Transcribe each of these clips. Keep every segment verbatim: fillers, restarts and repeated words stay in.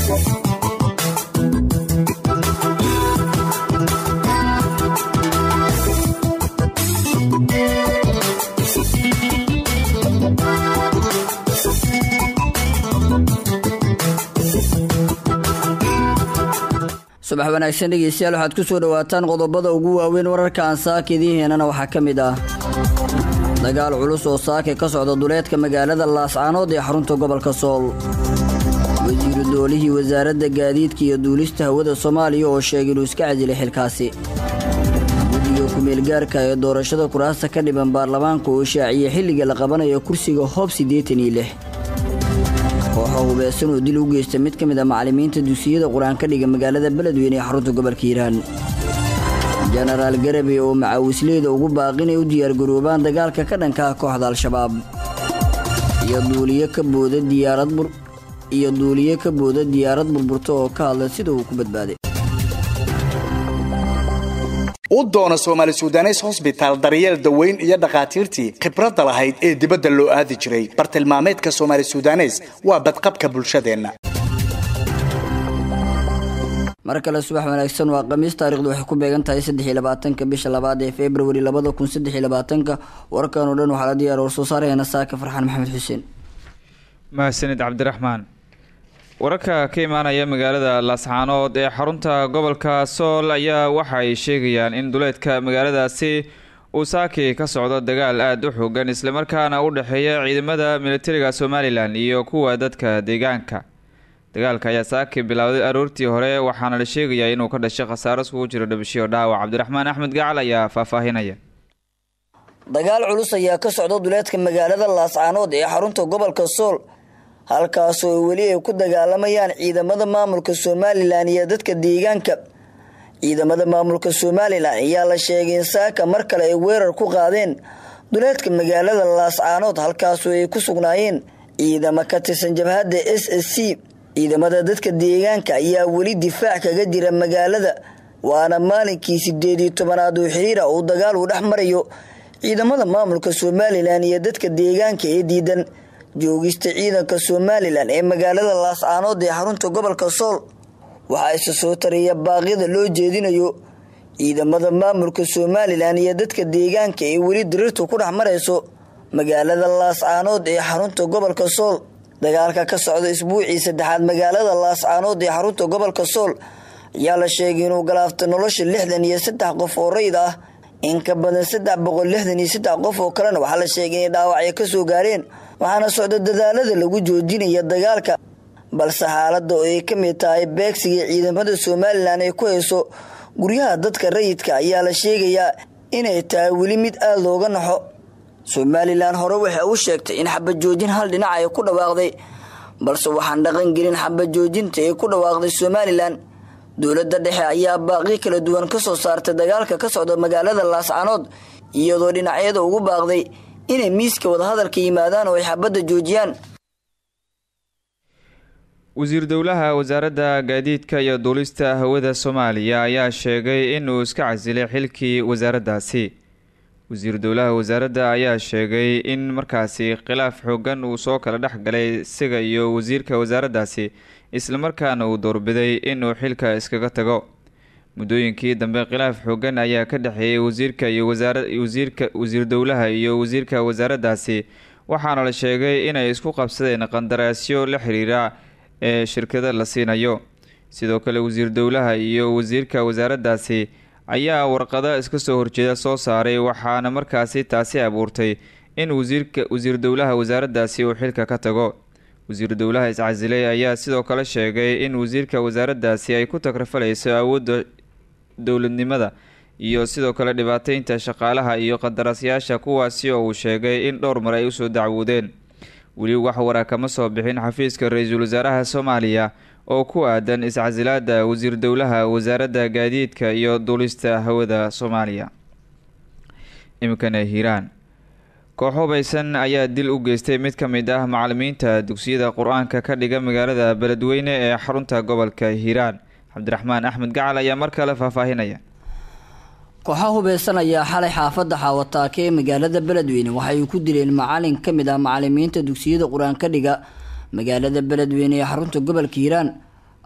subax wanaagsan dhegeystayaal waxaad ku soo dhawaataan qodobada ugu waaweyn wararka aan saakidiheenana waxaa ka mid ah dagaal culus oo saake ka socda duleedka magaalada Laascaanood ee xarunta gobolka Sool wasiiru doolihii wasaaradda gaadiidka iyo duulista hawada Soomaaliya oo sheegay inuu iska cadilay xilkaasi guddiga ku meel gaarka ee doorashada kuraasta ka dhiban baarlamaanka oo shaaciyay xilliga la qabanayo kursiga Hoob siddeetan iyo lix kooxo hubaysan oo dil u geystay mid ka mid ah macallimiinta dugsiyada quraanka dhiga magaalada Beledweyne ee xarunta gobolka Hiiraan General Garabi oo macawisleeda ugu baaqinay u diyaar garoobaan dagaalka ka dhanka ah kooxda Al-Shabaab iyo duuliye ka booda diyaarad bur iyo duuliye ka booda diyaarad burburta oo ka hadlay sida uu ku badbaaday u doona Soomaali Suudaneys Hospital daryeel daweyn iyo dhaqaatiirtii khibrada lahayd ee dibadda loo aadi jiray bartilmaameedka Soomaali Suudaneys waa badqabka bulshadeena markale subax wanaagsan waa khamiis taariikhdu waxay ku beegan tahay saddex iyo labaatanka bisha labaad ee February laba kun saddex iyo labaatanka warkan oo dhan waxa la diyaar oo soo saareeyna saaka Farxaan Maxamed Xuseen mahadsanid Cabdiraxmaan wararka ka imaanaya magaalada Laascaanood ee xarunta gobolka Sool ayaa waxa ay sheegayaan in duleedka magaaladaasi uu saaki ka socdo dagaal aad u xooggan isla markaana u dhaxeeya ciidamada militariga Somaliland iyo kuwa dadka deegaanka dagaalka ayaa saaki bilowday aroortii hore waxaana la sheegayaa inuu ka dhashay khasaaro isku jira dhabashiyo dhaawac Cabdiraxmaan Axmed Gacal ayaa faahfaahinaya dagaal culus ayaa ka socda duleedka magaalada Laascaanood ee xarunta gobolka Sool halkaas oo wali ay ku dagaalamayaan ciidamada maamulka Somaliland iyo dadka deegaanka ciidamada maamulka Somaliland ayaa la sheegay in saaka mar kale ay weerar ku qaadeen duleedka magaalada Laascaanood halkaas oo ay ku sugnaayeen ciidamada ka tirsan jabhadda S S C ciidamada dadka deegaanka ayaa wali difaac kaga jira magaalada waana maalinkii sideed iyo tobanaad oo xiriir ah oo dagaal u dhaxmarayo ciidamada maamulka Somaliland iyo dadka deegaanka ee diidan joogista ciidanka Somaliland ee magaalada Laascaanood ee xarunta gobolka Sool waxa ay soo taraya baaqyada loo jeedinayo ciidamada maamulka Somaliland iyo dadka deegaanka ee wali dirirtu ku dhaxmarayso magaalada Laascaanood ee xarunta gobolka Sool dagaalka ka socda isbuucii saddexaad magaalada Laascaanood ee xarunta gobolka Sool ayaa la sheegay inuu galaaftay nolosha lixdan iyo saddex qof oo rayid ah in ka badan saddex boqol lixdan iyo saddex qof oo kalena waxa la sheegay in dhaawacyo ka soo gaareen waxaana socda dadaalada lagu joojinayo dagaalka balse xaaladda oo ay ka mid tahay beegsiga ciidamada Somaliland ay ku hayso guryaha dadka rayidka ayaa la sheegayaa inay tahay weli mid aad looga naxo Somaliland hore waxa uu sheegtay in xabad joojin hal dhinac ay ku dhawaaqday balse waxaan dhaqan gelin xabad joojinta ay ku dhawaaqday Somaliland dowladda dhexe ayaa baaqyo kala duwan ka soo saartay dagaalka ka socda magaalada Laascaanood iyadoo dhinacyada ugu baaqday inay miiska wada hadalka yimaadaan oo ay xabadda joojiyaan wasiir dowlaha wasaaradda gaadiidka iyo duulista hawada Soomaaliya ayaa sheegay inuu iska casilay xilkii wasaaraddaasi wasiir dowlaha wasaaradda ayaa sheegay in markaasi khilaaf xooggan uu soo kala dhaxgalay isaga iyo wasiirka wasaaraddaasi isla markaana uu doorbiday inuu xilka iskaga tago muddooyinkii dambe khilaaf xooggan ayaa ka dhaxeeyay wasiirka iyo wasaaradda wasiirka wasiir dowlaha iyo wasiirka wasaaraddaasi waxaana la sheegay inay isku qabsadeen qandaraasyo la xiriira ee shirkada la siinayo sidoo kale wasiir dowlaha iyo wasiirka wasaaraddaasi ayaa warqado iska soo horjeeda soo saaray waxaana markaasi taasi abuurtay in wasiirka wasiir dowlaha wasaaraddaasi uu xilka ka tago wasiir dowlaha iscasilay ayaa sidoo kale sheegay in wasiirka wasaaraddaasi ay ku takrafalayso awoodda dowladnimada iyo sidoo kale dhibaateynta shaqaalaha iyo qandaraasyaasha kuwaasi oo uu sheegay in dhowr mar ay usoo dacwoodeen weli wax waraa kama soo bixin xafiiska ra-iisul wasaaraha Soomaaliya oo ku aadan iscasilaada wasiir dowlaha wasaaradda gaadiidka iyo duulista hawada Soomaaliya imkana Hiiraan koox hubaysan ayaa dil u geystay mid ka mid ah macallimiinta dugsiyada quraanka ka dhiga magaalada Beledweyne ee xarunta gobolka Hiiraan Cabdiraxmaan Axmed Gacal ayaa mar kale faahfaahinaya kooxo hubaysan ayaa xalay xaafadda Xawataake ee magaalada Beledweyne waxay ku dileen macallin ka mid ah macallimiinta dugsiyada quraanka dhiga magaalada Beledweyne ee xarunta gobolka Hiiraan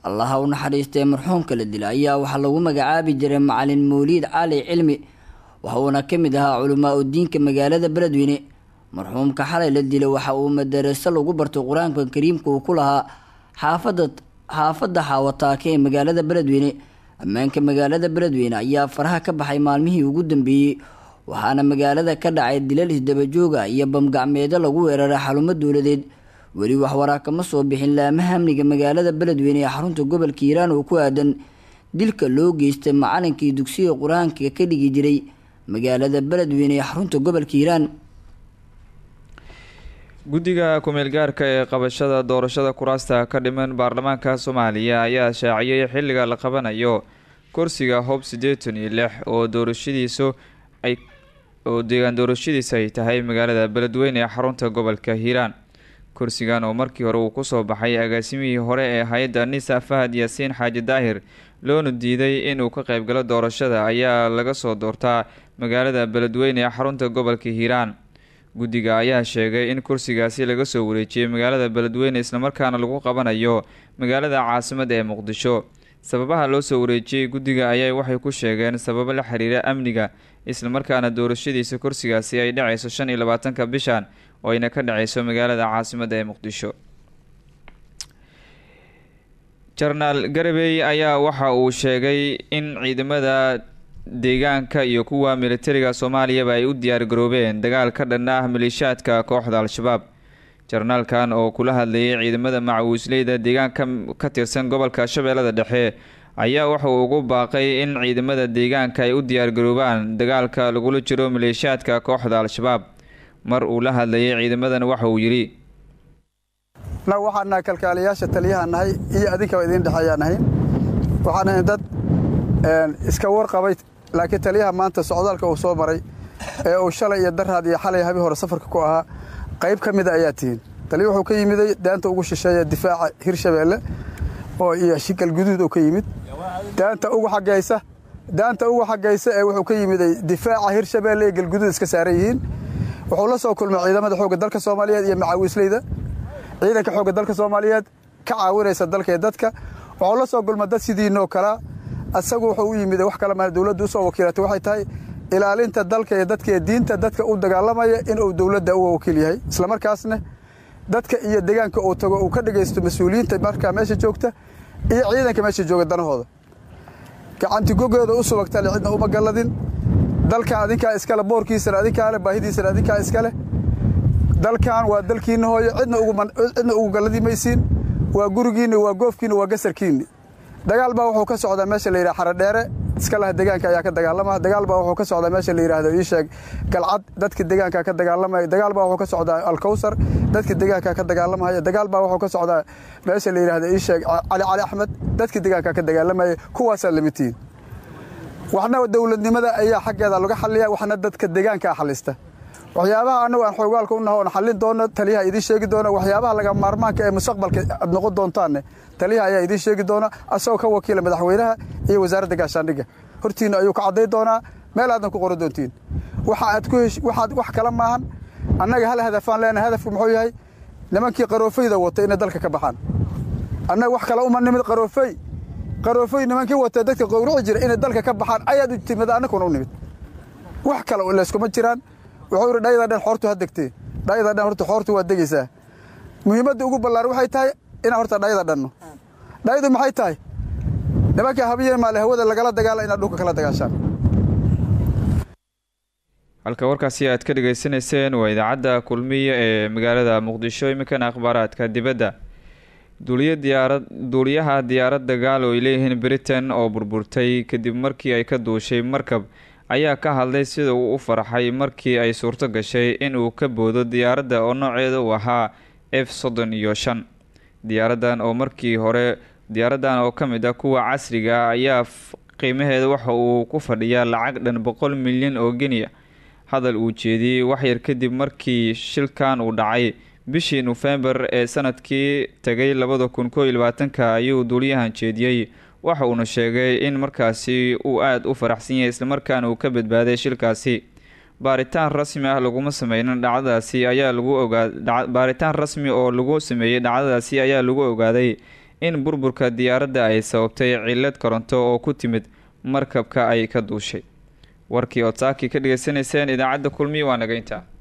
allaha u naxariistay marxuumka la dilay ayaa waxaa lagu magacaabi jiray macalin mawliid cali cilmi waxa uuna ka mid ahaa culamaa u diinka magaalada beledweyne marxuumka xalay la dilay waxa uu madaraso lagu bartay qur-aanka kariimka uu ku lahaa xaafada xaafadda xaawataake ee magaalada beledweyne ammaanka magaalada beledweyne ayaa faraha ka baxay maalmihii ugu dambeeyey waxaana magaalada ka dhacay dilal isdabajooga iyo bamgacmeedyo lagu weeraray xarumo dowladeed weli wax waraa kama soo bixin laamaha amniga magaalada beledweyne ee xarunta gobolka hiiraan oo ku aadan dilka loo geystay macalinkii dugsiga qur-aanka ka dhigi jiray magaalada beledweyne ee xarunta gobolka hiiraan guddiga ku-meel gaarka ee qabashada doorashada kuraasta ka dhiman baarlamaanka soomaaliya ayaa shaaciyey xilliga la qabanayo kursiga hob siddeetan iyo lix oo doorashadiisu ay oo deegaan doorashadiisa ay tahay magaalada beledweyne ee xarunta gobolka hiiraan kursigan oo markii hore uu kusoo baxay agaasimihii hore ee hay-adda nisa fahad yaasiin xaaji daahir loona diiday inuu ka qaybgalo doorashada ayaa laga soo doortaa magaalada beledweyne ee xarunta gobolka hiiraan guddiga ayaa sheegay in kursigaasi laga soo wareejiyey magaalada beledweyne islamarkaana lagu qabanayo magaalada caasimada ee muqdisho sababaha loo soo wareejiyey guddiga ayaa waxay ku sheegeen sababo la xiriira amniga islamarkaana doorashadiisa kursigaasi ay dhacayso shan iyo labaatanka bishan oo ayna ka dhacayso magaalada caasimada ee muqdisho. Jarnaal Garabey ayaa waxa uu sheegay in ciidamada deegaanka iyo kuwa militariga Soomaaliya ay u diyaar garoobeen dagaal ka dhan ah maleeshiyaadka kooxda Al-Shabaab. Jarnaalkan oo kula hadlayay ciidamada macawisleyda deegaanka ka tirsan gobolka Shabeellada Dhexe ayaa waxa uu ugu baaqay in ciidamada deegaanka ay u diyaar garoobaan dagaalka lagula jiro maleeshiyaadka kooxda Al-Shabaab. Mar uu la hadlayay ciidamadan waxa uu yiri na waxaana kalkaaliyaasha taliyahanahay iyo adinka idin dhaxayanahay waxaana dad een iska warqabay laakiin taliyaha maanta socdaalka uu soo maray ee uu shalay iyo daraad iyo xalay habi hore safarka ku ahaa qayb kamid ah ayaa tiin taliya wuxuu ka yimid daanta ugu shisheeya difaaca Hirshabeelle oo iyo shikal guduud oo ka yimid daanta ugu xagaysa daanta ugu xagaysa ee wuxuu ka yimid difaaca Hirshabeelle ee galguduud iska saarayeen wuxuu la soo kulmay ciidamada xoogga dalka Soomaaliyeed iyo macawisleyda ciidanka xoogga dalka Soomaaliyeed ka caawinaysa dalka dadka wuxuu la soo kulmay dad sidiinoo kala asagu wuxuu u yimid wax kala ma dawladdu soo wakiilatay waxay tahay ilaalinta dalka iyo dadka diinta dadka u dagaalamaya in uu dawladda u wakiil yahay isla markaasna dadka iyo deegaanka uu tago uu ka dhageysto mas'uuliyiinta marka meesha joogta iyo ciidanka meesha jooga danahooda gacanti gogooda u subagta cidna uma galadin dalka adinka iskala boorkiisa adinka le baahidiisa adinka iskale dalkan waa dalkiina hooyo cidna ugu cidna ugu galadimaysiin waa gurigiina waa goofkiina waa gasarkiina dagaal baa wuxuu ka socdaa meesha la yiraahdo Xaradheere iska laha deegaanka ayaa ka dagaalama dagaal baa wuxuu ka socdaa meesha la yiraahdo ii sheeg galcad dadka deegaanka ka dagaalamay dagaal baa wuxuu ka socdaa Al-Kawsar dadka deegaanka ka dagaalamay dagaal baa wuxuu ka socdaa meesha la yiraahdo ii sheeg Ali Ali Axmed dadka deegaanka ka dagaalamay kuwaas limitiin waxna dawladnimada ayaa xaqeeda laga xalliyaa waxna dadka deegaanka xalista waxyaabaha anagu aan xoogaalka u nahay oo xallin doono taliyaha idin sheegi doona waxyaabaha laga maarmaanka ee mustaqbalka aad noqon doontaan taliyaha ayaa idin sheegi doona asoo ka wakiil madaxweynaha iyo wasaaradda gaashaandhigga hortiina ayuu ka caday doona meel aad ku qoran doontiin waxa aad ku waxaad wax kala maahan annaga hal hadafaan leenahay hadafku muxuu yahay nimankii qaroofayda wata in dalka ka baxaan annaga wax kala uma nimid qaroofay qaroofay nimankii wata dadka qowraci jira in dalka ka baxaan ayaad u timid anakuna u nimid wax kala oo la isku ma jiraan wuxuu dhayda dhan hortu hadagtay dhayda dhan hortu hortu waa dagaysaa muhiimadda ugu ballaaran waxay tahay in horta dhayda dhanno dhaydu maxay tahay nimanka habiyeen maal hawada lagala dagaalay in dhulka kala dagaashaan halka warkaasi aad ka dhageysanayseen waa idaacadda kulmiye ee magaalada Muqdisho imikan akhbaaraadka dibadda duuliye diyaarad duuliyaha diyaarad dagaal oo ileeyahay Britain oo burburtay kadib markii ay ka duushay markab ayaa ka hadlay sida uu u farxay markii ay suurto gashay in uu ka boodo diyaaradda oo nooceedu u ahaa F soddon iyo shan diyaaradan oo markii hore diyaaradan oo kamid ah kuwa casriga ayaa qiimaheedu waxa uu ku fadhiyaa lacag dhan boqol milyan oo Giniya hadal uu jeediyay wax yar kadib markii shilkan uu dhacay bishii November ee sanadkii tagay labada kun iyo labaatanka ayuu duuliyahan jeediyay waxa uu sheegay in markaasi uu aad u faraxsan yahay isla markaana uu ka badbaaday shilkaasi baaritaan rasmi ah lagu sameeyay dhacdadaasi ayaa lagu ogaaday baaritaan rasmi oo lagu sameeyay dhacdadaasi ayaa lagu ogaaday in burburka diyaaradda ay sababtay cillad koronto oo ku timid markabka ay ka duushay. warkii ood saaki ka dhageysanayseen idaacadda kulmiye waa naga intaa.